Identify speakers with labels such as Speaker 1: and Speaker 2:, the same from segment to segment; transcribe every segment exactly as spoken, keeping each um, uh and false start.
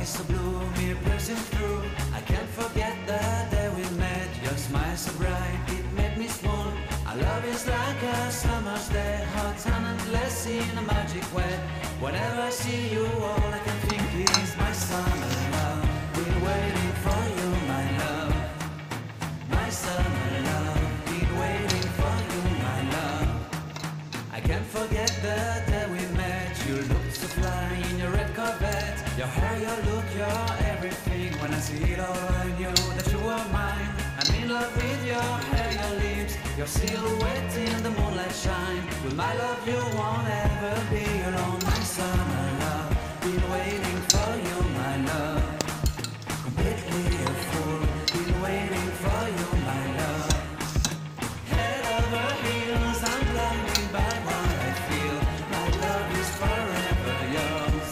Speaker 1: eyes so blue, me piercing through. I can't forget the day we met. Your smile so bright, it made me swoon. Our love is like a summer's day, hot and endless in a magic way. Whenever I see you, all I can think is my summer love. Been waiting for you, my love. My summer love. Been waiting for you, my love. I can't forget the day we met. You looked so fly in your red Corvette. Your hair, your look, your everything. When I see it all, I knew that you were mine. I'm in love with your hair, your lips, your silhouette in the moonlight shine. With my love, you won't ever be alone. My summer love, been waiting for you, my love. Completely a fool, been waiting for you, my love. Head over heels, I'm blinded by what I feel. My love is forever yours.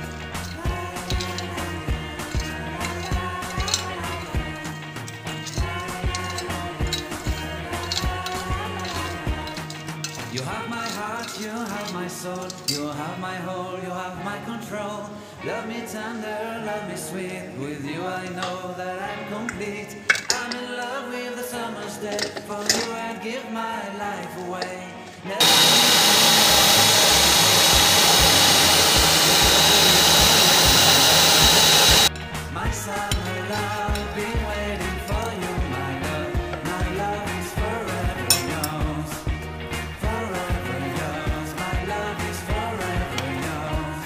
Speaker 1: You have my heart, you have my soul, you have my whole, you have my control. Love me tender, love me sweet. With you I know that I'm complete. I'm in love with the summer's day. For you I'd give my life away. Never my summer love, been waiting for you, my love. My love is forever yours. Forever yours. My love is forever yours.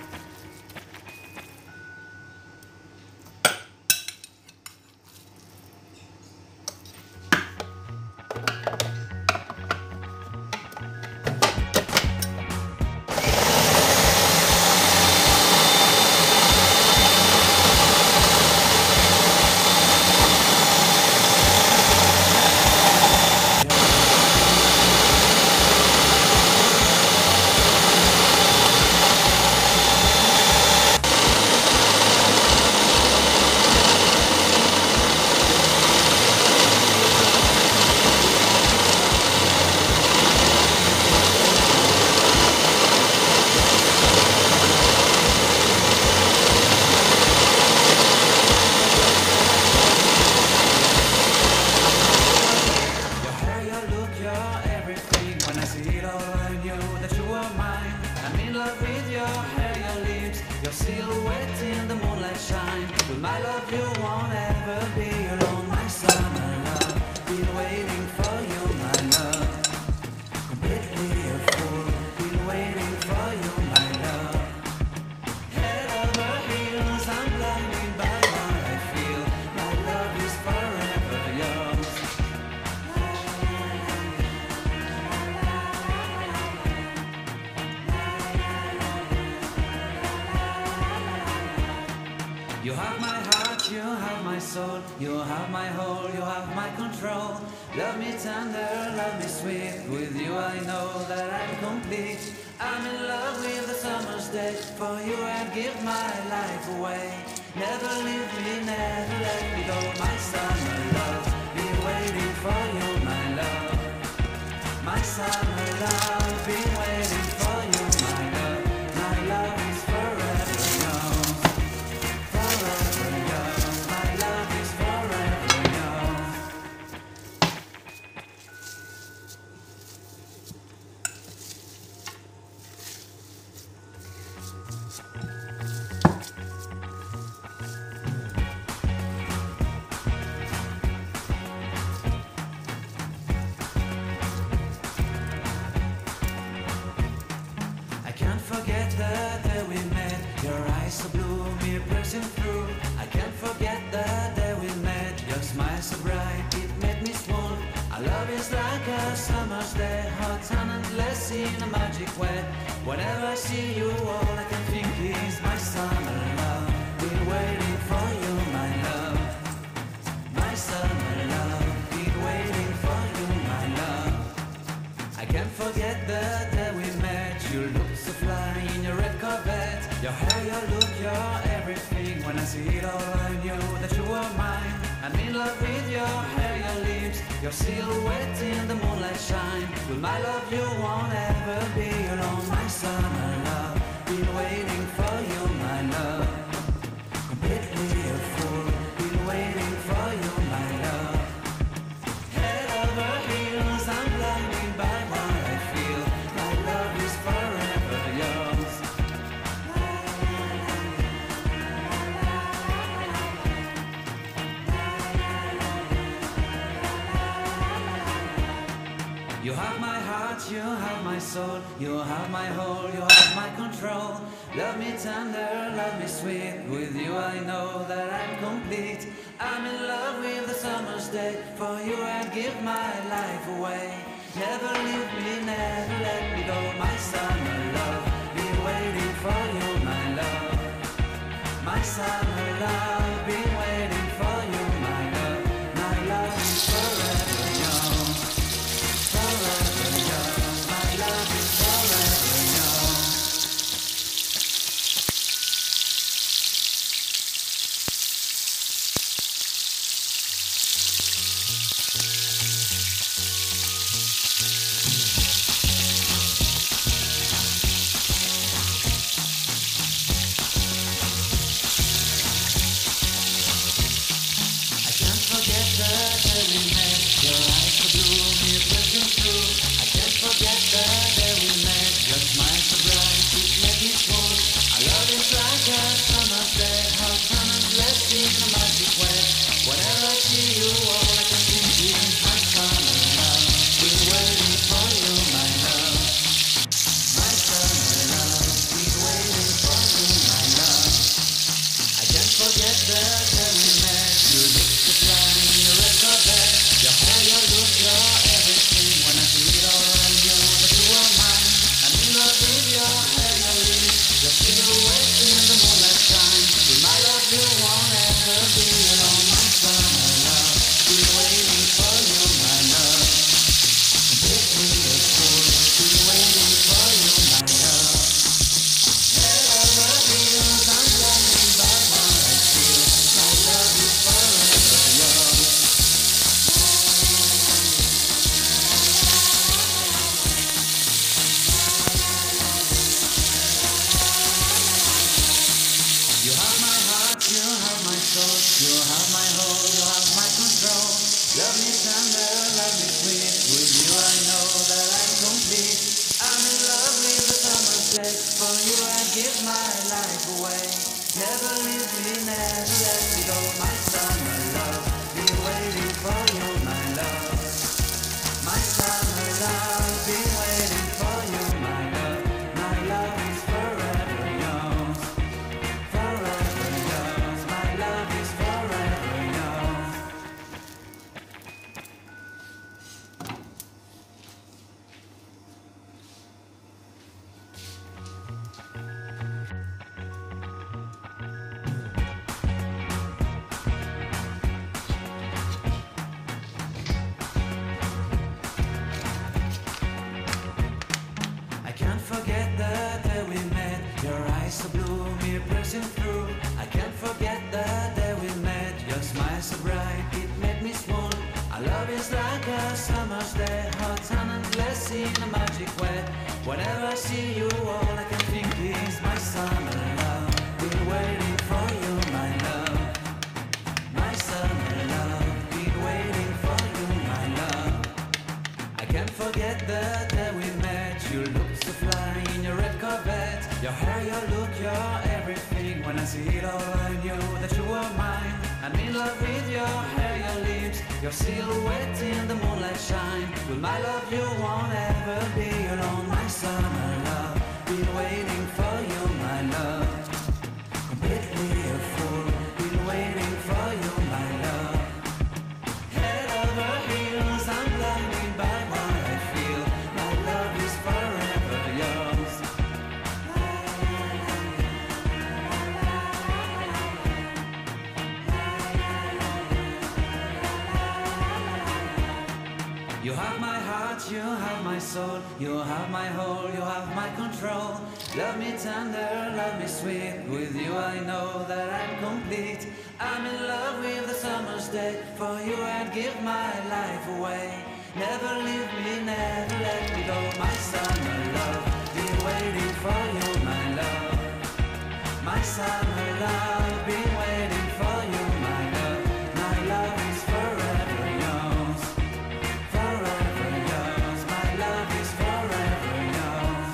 Speaker 1: Your hair, your look, your everything. When I see it all, I knew that you were mine. I'm in love with your hair, your lips, your silhouette in the moonlight shine. With my love, you won't ever be alone. My summer love, been waiting for you, my love. Completely a fool, been waiting for you, my love. Head over heels, I'm blinded by what I feel. My love is forever yours. You have my heart, you have my soul, you have my whole, you have my control. Love me tender, love me sweet. With you I know that I'm complete. I'm in love with the summer's day. For you I'd give my life away. Never leave me, never let me go. My summer love, been waiting for you, my love. My summer love, been waiting for you, my love. My love is forever yours. Forever yours. My love is forever yours. I can't forget the day we met. Your eyes so blue, me piercing through. I can't forget the day we met. Your smile so bright, it made me swoon. Our love is like a summer's day, hot and endless in a magic way. Whenever I see you, all I can think is my summer love. Been waiting for you, my love. My summer love. Been waiting for you, my love. I can't forget the day we met. You looked so fly in your red Corvette. Your hair, your look, your everything. When I see it all, I knew that you were mine. I'm in love with your hair, your lips, your silhouette in the moonlight shine. With my love, you won't ever be alone. My summer love, been waiting for you, my love. you have my soul, you have my whole, you have my control. Love me tender, love me sweet, with you I know that I'm complete. I'm in love with the summer's day, for you I'd give my life away. Never leave me, never let me go, my summer love, be waiting for you, my love. My summer love, be waiting for you, my love. My love is forever young, forever young. My love is forever young.
Speaker 2: Your silhouette in the moonlight shine. With my love you won't ever be alone. My summer love, been waiting for you, my love. Completely a fool, been waiting for you, my love. Head over heels, I'm blinded by what I feel. My love is forever yours. You have my heart, you have my soul, you have my whole, you have my control. Love me tender, love me sweet, with you I know that I'm complete. I'm in love with the summer's day, for you I'd give my life away. Never leave me, never let me go, my summer love, be waiting for you, my love. My summer love, be waiting for you, my love. My love is forever yours. Forever yours, my love is forever yours.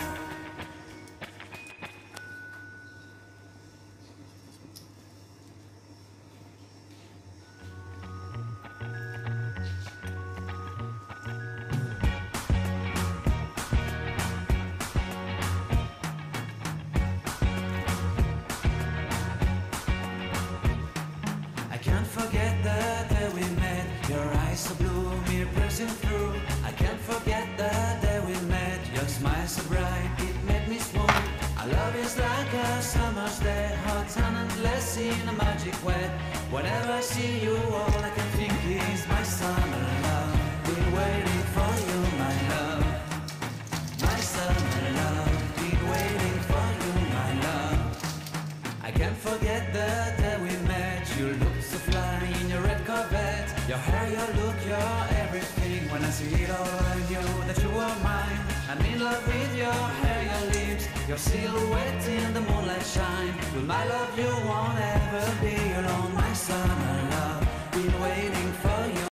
Speaker 1: summer's day, hot and endless in a magic way. Whenever I see you, all I can think is my summer love. Been waiting for you, my love. My summer love. Been waiting for you, my love. I can't forget the day we met. You looked so fly in your red Corvette. Your hair, your look, your everything. When I see it all, I knew that you were mine. I'm in love with your hair, your lips, your silhouette in the moonlight shine. With my love, you won't ever be alone. My summer love, been waiting for